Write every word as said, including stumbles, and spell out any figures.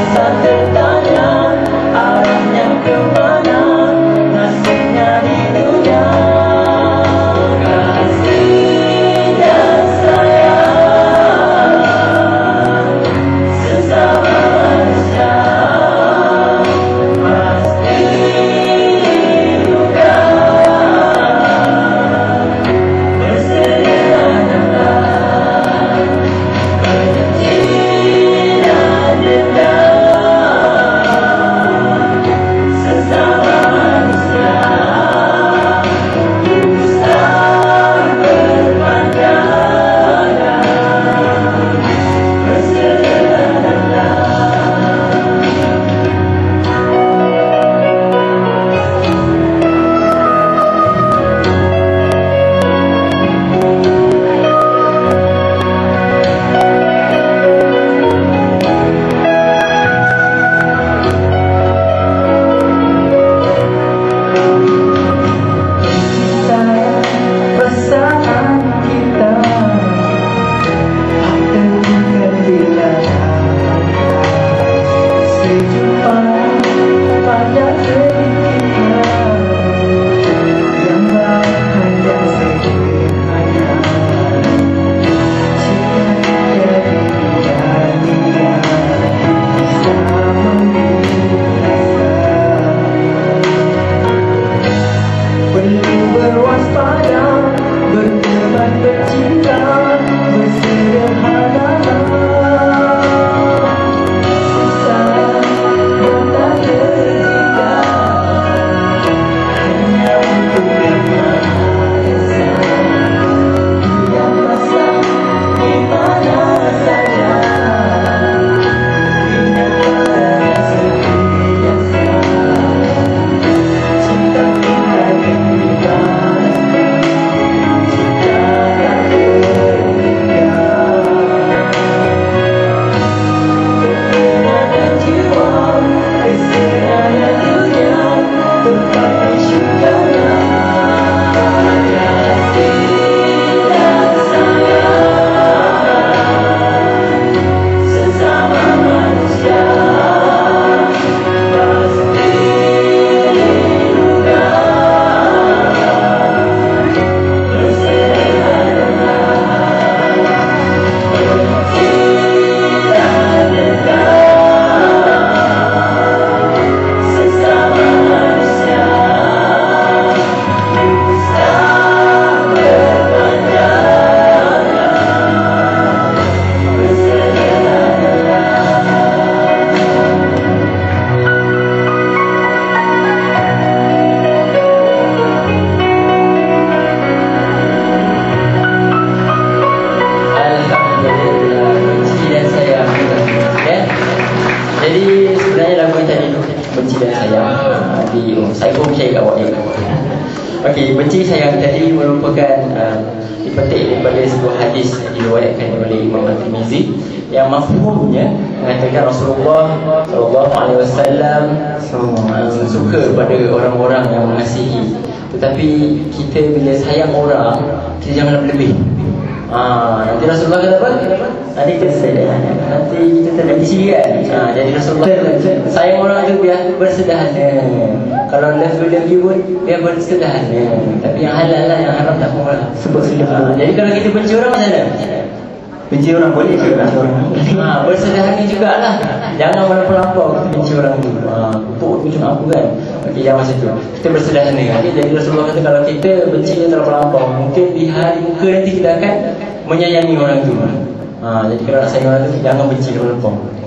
rasa tertanya arahnya kemana nasibnya di dunia. Kasih dan sayang sesama manusia pasti duka. Bersediakanlah benci dan dendam sesama manusia dusta berpandangan. Bersediakanlah. Perasaan kita tertinggal bila sejumpa pada sedikitnya yang bahagia sederhana. Cinta jadi dia bisa perlu berwaspada, berteman bercinta, bersederhana. Susah dan tak terhingga hanya untuk yang Maha Esa. Dia masa di mana saja hingga pada seperti biasa. Cinta kita dibebas, cinta tak berhingga. Ketenangan jiwa, kesediaan dunia, terpakai syurganya. Kasih dan sayang sesama manusia pasti duka. Bersederhana, benci dan dendam sesama manusia dusta berpandangan. Bersederhana. Alhamdulillah, benci dan sayang. Ya. Jadi sebenarnya lagu yang tadi tu benci dan sayang. Ah, di oh, saya pun share kat awak ni. Okey, benci sayang tadi merupakan uh, dipetik daripada sebuah hadis yang diriwayatkan oleh Imam At-Tirmizi yang mafhumnya mengatakan Rasulullah sallallahu alaihi wasallam uh, suka pada orang-orang yang mengasihi. Tetapi kita bila sayang orang, kita jangan lebih. Ah, nanti Rasulullah kata apa? Nanti kita sederhana. Nanti kita tak ada sini kan. Ah, jadi Rasulullah kata, sayang orang tu biar bersederhana. Kalau love you love you pun biar bersederhana. Tapi yang halal lah, yang haram tak boleh. Sebab sudah. Ah, jadi kalau kita benci orang macam mana? Benci orang boleh ke? Benci orang. Ah, bersederhana jugalah. Jangan melampau kita benci orang tu. Ah, pupuk tu macam aku kan. Okey, jangan macam tu. Kita bersederhana. Okey, jadi Rasulullah kata kalau kita benci dia terlalu melampau, mungkin di hari muka nanti kita akan menyayangi orang tu. Ha, jadi kalau nak sayang orang tu jangan benci orang tu.